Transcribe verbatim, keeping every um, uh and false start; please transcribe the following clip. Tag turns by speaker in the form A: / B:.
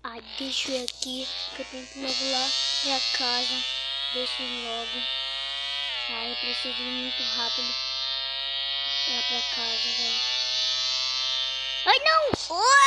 A: Ai, deixa eu ir aqui, que eu tenho que logo lá pra casa. Deixa eu ir logo. Ai, eu preciso ir muito rápido lá pra casa, velho. Ai, não!